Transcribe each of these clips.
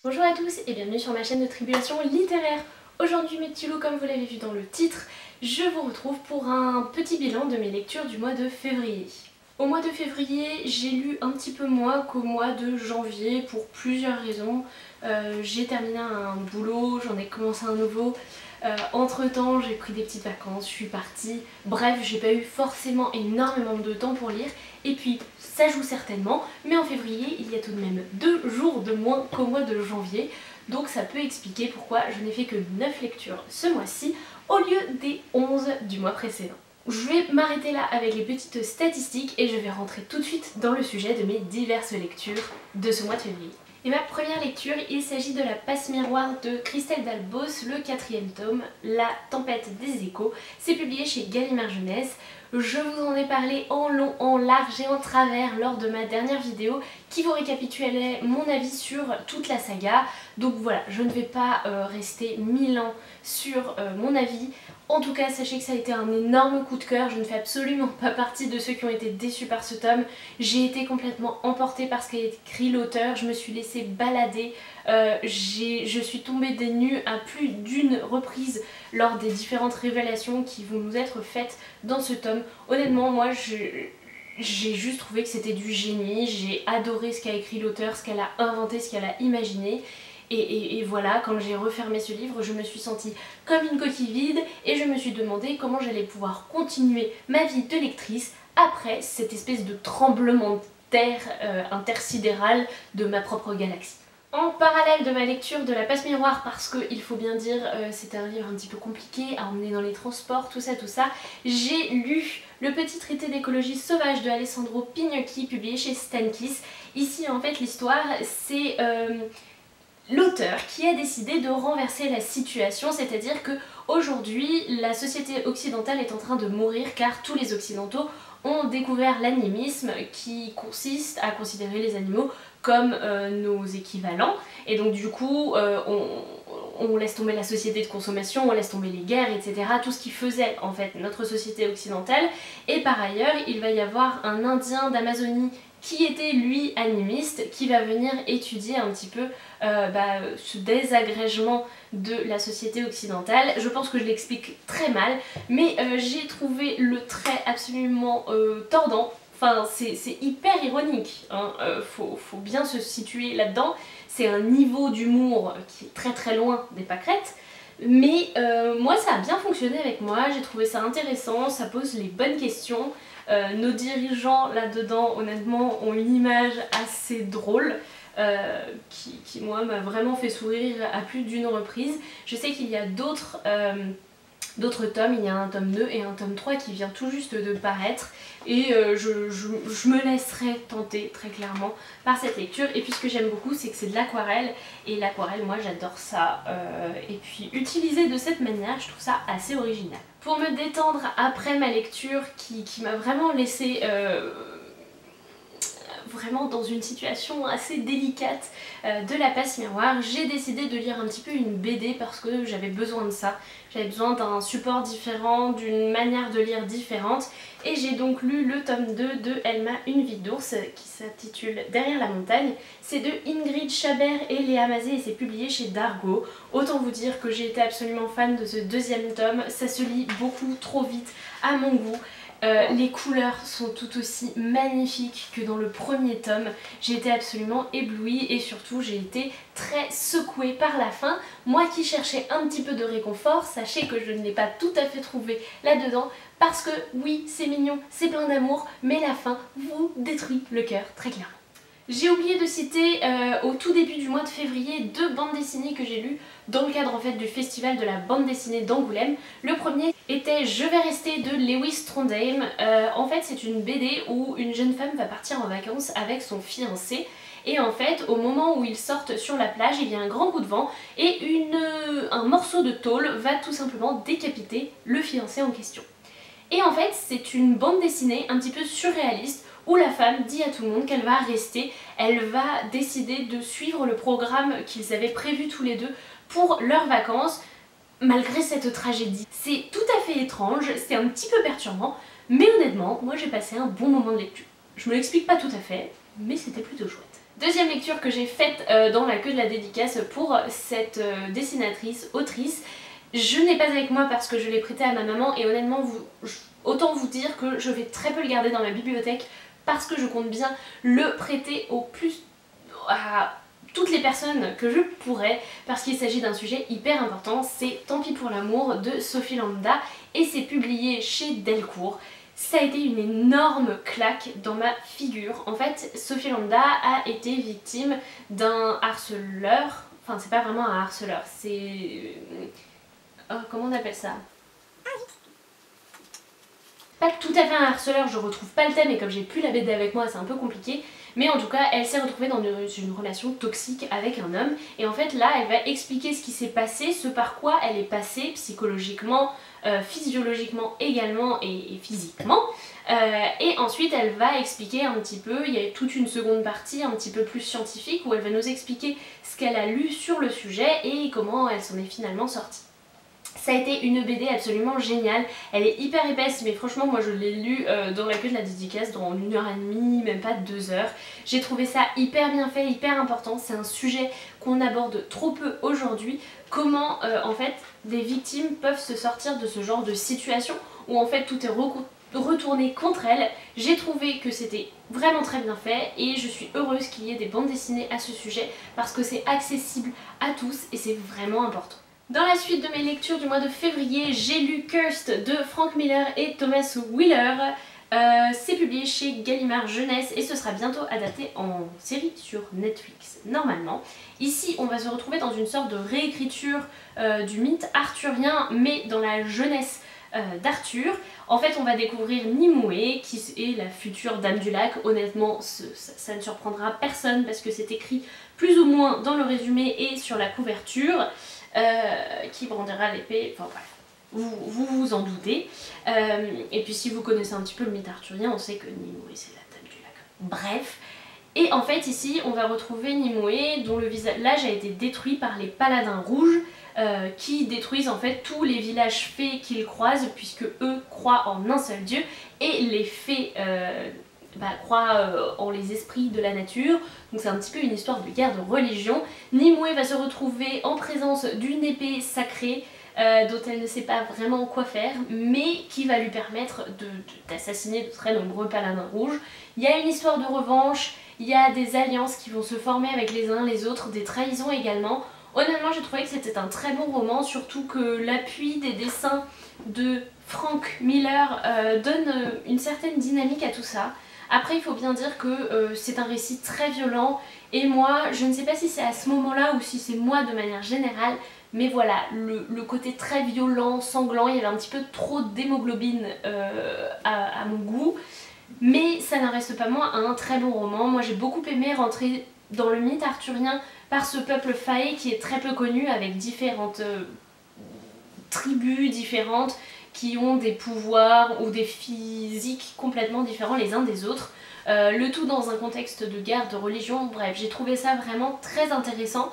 Bonjour à tous et bienvenue sur ma chaîne de Tribulation littéraire. Aujourd'hui mes petits loups, comme vous l'avez vu dans le titre, je vous retrouve pour un petit bilan de mes lectures du mois de février. Au mois de février, j'ai lu un petit peu moins qu'au mois de janvier pour plusieurs raisons. J'ai terminé un boulot, j'en ai commencé un nouveau. Entre temps, j'ai pris des petites vacances, je suis partie. Bref, j'ai pas eu forcément énormément de temps pour lire. Et puis, ça joue certainement, mais en février, il y a tout de même 2 jours de moins qu'au mois de janvier. Donc ça peut expliquer pourquoi je n'ai fait que 9 lectures ce mois-ci au lieu des 11 du mois précédent. Je vais m'arrêter là avec les petites statistiques et je vais rentrer tout de suite dans le sujet de mes diverses lectures de ce mois de février. Et ma première lecture, il s'agit de La Passe Miroir de Christelle Dalbos, le 4e tome, La Tempête des Échos. C'est publié chez Gallimard Jeunesse. Je vous en ai parlé en long, en large et en travers lors de ma dernière vidéo qui vous récapitulait mon avis sur toute la saga. Donc voilà, je ne vais pas rester 1000 ans sur mon avis. En tout cas, sachez que ça a été un énorme coup de cœur, je ne fais absolument pas partie de ceux qui ont été déçus par ce tome. J'ai été complètement emportée par ce qu'a écrit l'auteur, je me suis laissée balader, je suis tombée des nues à plus d'une reprise lors des différentes révélations qui vont nous être faites dans ce tome. Honnêtement, moi j'ai juste trouvé que c'était du génie, j'ai adoré ce qu'a écrit l'auteur, ce qu'elle a inventé, ce qu'elle a imaginé. Et voilà, quand j'ai refermé ce livre, je me suis sentie comme une coquille vide et je me suis demandé comment j'allais pouvoir continuer ma vie de lectrice après cette espèce de tremblement de terre intersidéral de ma propre galaxie. En parallèle de ma lecture de La Passe Miroir, parce qu'il faut bien dire c'est un livre un petit peu compliqué à emmener dans les transports, tout ça, j'ai lu Le Petit Traité d'écologie sauvage de Alessandro Pignocchi, publié chez Stankis. Ici en fait l'histoire c'est l'auteur qui a décidé de renverser la situation, c'est-à-dire que aujourd'hui la société occidentale est en train de mourir car tous les occidentaux ont découvert l'animisme qui consiste à considérer les animaux comme nos équivalents et donc du coup on laisse tomber la société de consommation, on laisse tomber les guerres, etc. Tout ce qui faisait en fait notre société occidentale. Et par ailleurs il va y avoir un Indien d'Amazonie qui était lui animiste, qui va venir étudier un petit peu ce désagrégement de la société occidentale. Je pense que je l'explique très mal, mais j'ai trouvé le trait absolument tordant. Enfin, c'est hyper ironique, hein. Faut bien se situer là-dedans. C'est un niveau d'humour qui est très très loin des pâquerettes. Mais moi ça a bien fonctionné avec moi, j'ai trouvé ça intéressant, ça pose les bonnes questions. Nos dirigeants là-dedans honnêtement ont une image assez drôle qui moi m'a vraiment fait sourire à plus d'une reprise. Je sais qu'il y a d'autres tomes, il y a un tome 2 et un tome 3 qui vient tout juste de paraître et je me laisserai tenter très clairement par cette lecture. Et puis ce que j'aime beaucoup c'est que c'est de l'aquarelle et l'aquarelle moi j'adore ça et puis utiliser de cette manière je trouve ça assez original. Pour me détendre après ma lecture qui m'a vraiment laissé vraiment dans une situation assez délicate de La Passe Miroir, j'ai décidé de lire un petit peu une BD parce que j'avais besoin de ça. J'avais besoin d'un support différent, d'une manière de lire différente et j'ai donc lu le tome 2 de Elma, une vie d'ours qui s'intitule Derrière la montagne. C'est de Ingrid Chabert et Léa Mazet et c'est publié chez Dargaud. Autant vous dire que j'ai été absolument fan de ce 2e tome, ça se lit beaucoup trop vite à mon goût. Les couleurs sont tout aussi magnifiques que dans le 1er tome. J'ai été absolument éblouie et surtout j'ai été très secouée par la fin. Moi qui cherchais un petit peu de réconfort, sachez que je ne l'ai pas tout à fait trouvé là-dedans parce que oui c'est mignon, c'est plein d'amour, mais la fin vous détruit le cœur très clairement. J'ai oublié de citer au tout début du mois de février 2 bandes dessinées que j'ai lues dans le cadre en fait du festival de la bande dessinée d'Angoulême. Le premier était Je vais rester de Lewis Trondheim. En fait c'est une BD où une jeune femme va partir en vacances avec son fiancé. Et en fait, au moment où ils sortent sur la plage, il y a un grand coup de vent et un morceau de tôle va tout simplement décapiter le fiancé en question. Et en fait, c'est une bande dessinée un petit peu surréaliste où la femme dit à tout le monde qu'elle va rester, elle va décider de suivre le programme qu'ils avaient prévu tous les deux pour leurs vacances, malgré cette tragédie. C'est tout à fait étrange, c'est un petit peu perturbant, mais honnêtement, moi j'ai passé un bon moment de lecture. Je me l'explique pas tout à fait, mais c'était plutôt chouette. Deuxième lecture que j'ai faite dans la queue de la dédicace pour cette dessinatrice, autrice. Je n'ai pas avec moi parce que je l'ai prêté à ma maman et honnêtement, autant vous dire que je vais très peu le garder dans ma bibliothèque parce que je compte bien le prêter au plus à toutes les personnes que je pourrais parce qu'il s'agit d'un sujet hyper important. C'est Tant pis pour l'amour de Sophie Lambda et c'est publié chez Delcourt. Ça a été une énorme claque dans ma figure. En fait, Sophie Lambda a été victime d'un harceleur. Enfin, c'est pas vraiment un harceleur, c'est... comment on appelle ça? Pas tout à fait un harceleur, je retrouve pas le thème et comme j'ai plus la BD avec moi c'est un peu compliqué. Mais en tout cas elle s'est retrouvée dans une relation toxique avec un homme. Et en fait là elle va expliquer ce qui s'est passé, ce par quoi elle est passée psychologiquement, physiologiquement également et physiquement. Et ensuite elle va expliquer un petit peu, il y a toute une seconde partie un petit peu plus scientifique où elle va nous expliquer ce qu'elle a lu sur le sujet et comment elle s'en est finalement sortie. Ça a été une BD absolument géniale, elle est hyper épaisse mais franchement moi je l'ai lue dans la queue de la dédicace dans 1h30, même pas 2 heures. J'ai trouvé ça hyper bien fait, hyper important, c'est un sujet qu'on aborde trop peu aujourd'hui. Comment en fait des victimes peuvent se sortir de ce genre de situation où en fait tout est retourné contre elles. J'ai trouvé que c'était vraiment très bien fait et je suis heureuse qu'il y ait des bandes dessinées à ce sujet parce que c'est accessible à tous et c'est vraiment important. Dans la suite de mes lectures du mois de février, j'ai lu Cursed de Frank Miller et Thomas Wheeler. C'est publié chez Gallimard Jeunesse et ce sera bientôt adapté en série sur Netflix normalement. Ici on va se retrouver dans une sorte de réécriture du mythe arthurien mais dans la jeunesse d'Arthur. En fait on va découvrir Nimue qui est la future dame du lac. Honnêtement ça ne surprendra personne parce que c'est écrit plus ou moins dans le résumé et sur la couverture. Qui brandira l'épée, enfin bref, vous en doutez. Et puis si vous connaissez un petit peu le mythe arthurien, on sait que Nimue c'est la dame du lac. Bref, et en fait ici on va retrouver Nimue dont le village a été détruit par les paladins rouges qui détruisent en fait tous les villages fées qu'ils croisent puisque eux croient en un seul dieu et les fées croit en les esprits de la nature, donc c'est un petit peu une histoire de guerre de religion. Nimue va se retrouver en présence d'une épée sacrée dont elle ne sait pas vraiment quoi faire, mais qui va lui permettre d'assassiner de très nombreux paladins rouges. Il y a une histoire de revanche, il y a des alliances qui vont se former avec les uns les autres, des trahisons également. Honnêtement j'ai trouvé que c'était un très bon roman, surtout que l'appui des dessins de Frank Miller donne une certaine dynamique à tout ça. Après il faut bien dire que c'est un récit très violent et moi je ne sais pas si c'est à ce moment là ou si c'est moi de manière générale, mais voilà, le côté très violent, sanglant, il y avait un petit peu trop d'hémoglobine à mon goût, mais ça n'en reste pas moins un très bon roman. Moi j'ai beaucoup aimé rentrer dans le mythe arthurien par ce peuple faé qui est très peu connu avec différentes tribus différentes qui ont des pouvoirs ou des physiques complètement différents les uns des autres. Le tout dans un contexte de guerre, de religion, bref, j'ai trouvé ça vraiment très intéressant.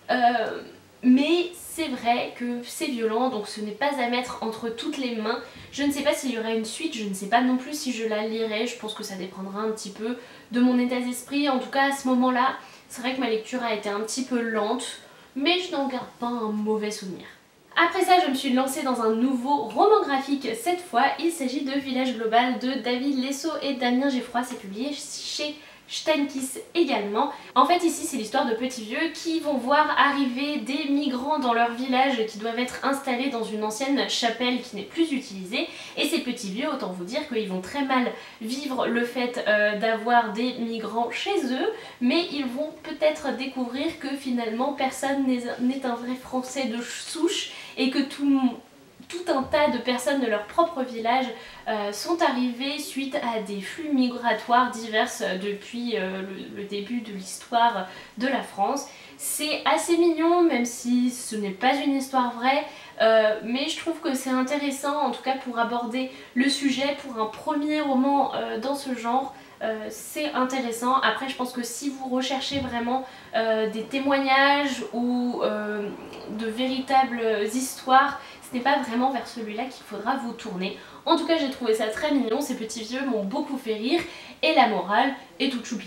Mais c'est vrai que c'est violent, donc ce n'est pas à mettre entre toutes les mains. Je ne sais pas s'il y aura une suite, je ne sais pas non plus si je la lirai, je pense que ça dépendra un petit peu de mon état d'esprit. En tout cas à ce moment-là, c'est vrai que ma lecture a été un petit peu lente, mais je n'en garde pas un mauvais souvenir. Après ça, je me suis lancée dans un nouveau roman graphique. Cette fois, il s'agit de Village Global de David Lesso et Damien Geffroy. C'est publié chez Steinkiss également. En fait ici c'est l'histoire de petits vieux qui vont voir arriver des migrants dans leur village qui doivent être installés dans une ancienne chapelle qui n'est plus utilisée, et ces petits vieux, autant vous dire qu'ils vont très mal vivre le fait d'avoir des migrants chez eux, mais ils vont peut-être découvrir que finalement personne n'est un vrai français de souche et que tout un tas de personnes de leur propre village sont arrivées suite à des flux migratoires diverses depuis le début de l'histoire de la France. C'est assez mignon même si ce n'est pas une histoire vraie, mais je trouve que c'est intéressant en tout cas pour aborder le sujet pour un premier roman dans ce genre. C'est intéressant. Après je pense que si vous recherchez vraiment des témoignages ou de véritables histoires, ce n'est pas vraiment vers celui-là qu'il faudra vous tourner. En tout cas j'ai trouvé ça très mignon, ces petits vieux m'ont beaucoup fait rire et la morale est toute choupinette.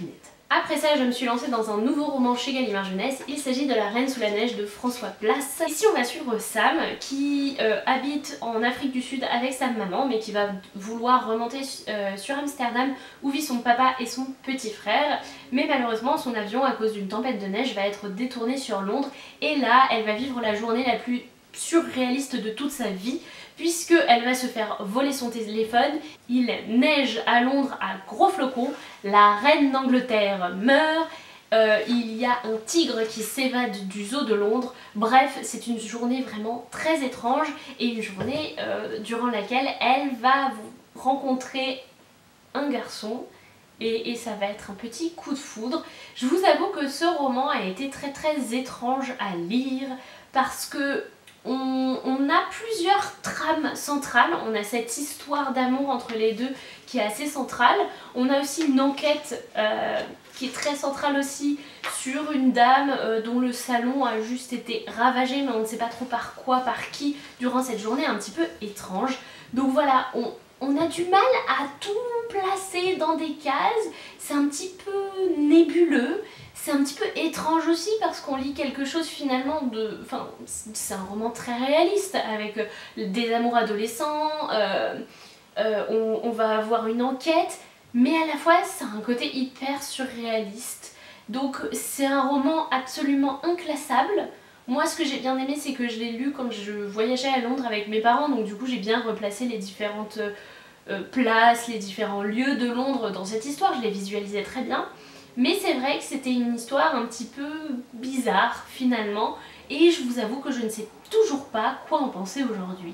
Après ça, je me suis lancée dans un nouveau roman chez Gallimard Jeunesse. Il s'agit de La Reine sous la neige de François Place. Ici, on va suivre Sam qui habite en Afrique du Sud avec sa maman, mais qui va vouloir remonter sur Amsterdam où vit son papa et son petit frère. Mais malheureusement, son avion, à cause d'une tempête de neige, va être détourné sur Londres. Et là, elle va vivre la journée la plus surréaliste de toute sa vie, puisqu'elle va se faire voler son téléphone, il neige à Londres à gros flocons, la reine d'Angleterre meurt, il y a un tigre qui s'évade du zoo de Londres. Bref, c'est une journée vraiment très étrange et une journée durant laquelle elle va rencontrer un garçon et ça va être un petit coup de foudre. Je vous avoue que ce roman a été très étrange à lire parce que on a plusieurs trames centrales, on a cette histoire d'amour entre les deux qui est assez centrale, on a aussi une enquête qui est très centrale aussi sur une dame dont le salon a juste été ravagé mais on ne sait pas trop par quoi, par qui durant cette journée un petit peu étrange. Donc voilà, on a du mal à tout placer dans des cases, c'est un petit peu nébuleux. C'est un petit peu étrange aussi parce qu'on lit quelque chose finalement de... Enfin, c'est un roman très réaliste avec des amours adolescents, on va avoir une enquête, mais à la fois ça a un côté hyper surréaliste. Donc c'est un roman absolument inclassable. Moi ce que j'ai bien aimé c'est que je l'ai lu quand je voyageais à Londres avec mes parents, donc du coup j'ai bien replacé les différentes places, les différents lieux de Londres dans cette histoire, je les visualisais très bien. Mais c'est vrai que c'était une histoire un petit peu bizarre finalement et je vous avoue que je ne sais toujours pas quoi en penser aujourd'hui.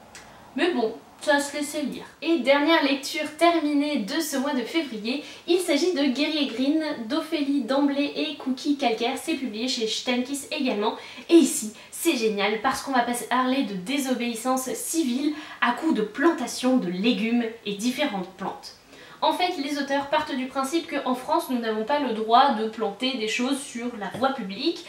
Mais bon, ça se laissait lire. Et dernière lecture terminée de ce mois de février, il s'agit de Guerrier Green d'Ophélie Damblé et Cookie Calcaire, c'est publié chez Steinkiss également. Et ici, c'est génial parce qu'on va parler de désobéissance civile à coup de plantation de légumes et différentes plantes. En fait, les auteurs partent du principe qu'en France, nous n'avons pas le droit de planter des choses sur la voie publique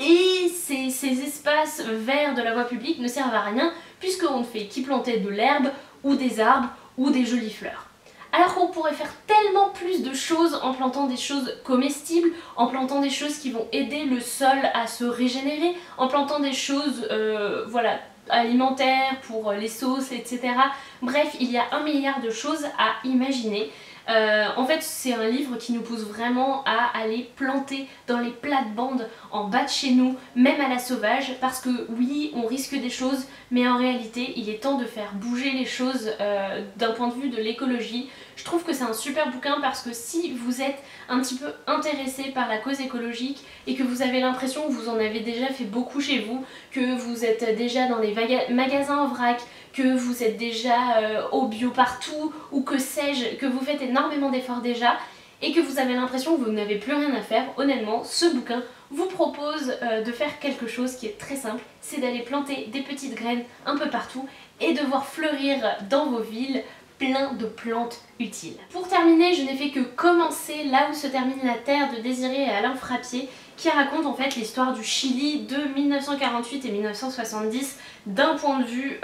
et ces espaces verts de la voie publique ne servent à rien puisqu'on ne fait qu'y planter de l'herbe ou des arbres ou des jolies fleurs. Alors qu'on pourrait faire tellement plus de choses en plantant des choses comestibles, en plantant des choses qui vont aider le sol à se régénérer, en plantant des choses, voilà, alimentaires, pour les sauces, etc. Bref, il y a 1 milliard de choses à imaginer. En fait, c'est un livre qui nous pousse vraiment à aller planter dans les plates-bandes en bas de chez nous, même à la sauvage, parce que oui, on risque des choses, mais en réalité, il est temps de faire bouger les choses d'un point de vue de l'écologie. Je trouve que c'est un super bouquin parce que si vous êtes un petit peu intéressé par la cause écologique et que vous avez l'impression que vous en avez déjà fait beaucoup chez vous, que vous êtes déjà dans les magasins en vrac, que vous êtes déjà au bio partout ou que sais-je, que vous faites énormément d'efforts déjà et que vous avez l'impression que vous n'avez plus rien à faire, honnêtement, ce bouquin vous propose de faire quelque chose qui est très simple, c'est d'aller planter des petites graines un peu partout et de voir fleurir dans vos villes plein de plantes utiles. Pour terminer, je n'ai fait que commencer Là où se termine la terre de Désiré et Alain Frappier qui raconte en fait l'histoire du Chili de 1948 et 1970 d'un point de vue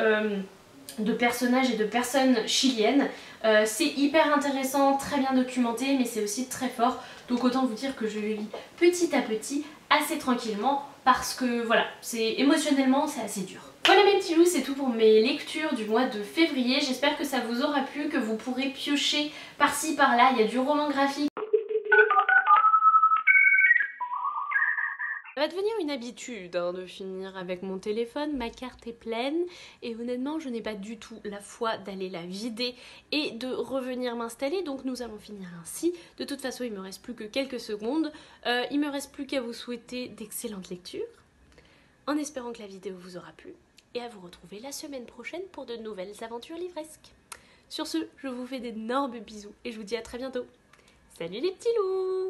de personnages et de personnes chiliennes. C'est hyper intéressant, très bien documenté, mais c'est aussi très fort. Donc autant vous dire que je le lis petit à petit, assez tranquillement, parce que voilà, émotionnellement c'est assez dur. Voilà mes petits loups, c'est tout pour mes lectures du mois de février. J'espère que ça vous aura plu, que vous pourrez piocher par-ci par-là. Il y a du roman graphique. Ça va devenir une habitude hein, de finir avec mon téléphone, ma carte est pleine et honnêtement je n'ai pas du tout la foi d'aller la vider et de revenir m'installer, donc nous allons finir ainsi. De toute façon il me reste plus que quelques secondes, il me reste plus qu'à vous souhaiter d'excellentes lectures en espérant que la vidéo vous aura plu et à vous retrouver la semaine prochaine pour de nouvelles aventures livresques. Sur ce, je vous fais d'énormes bisous et je vous dis à très bientôt. Salut les petits loups!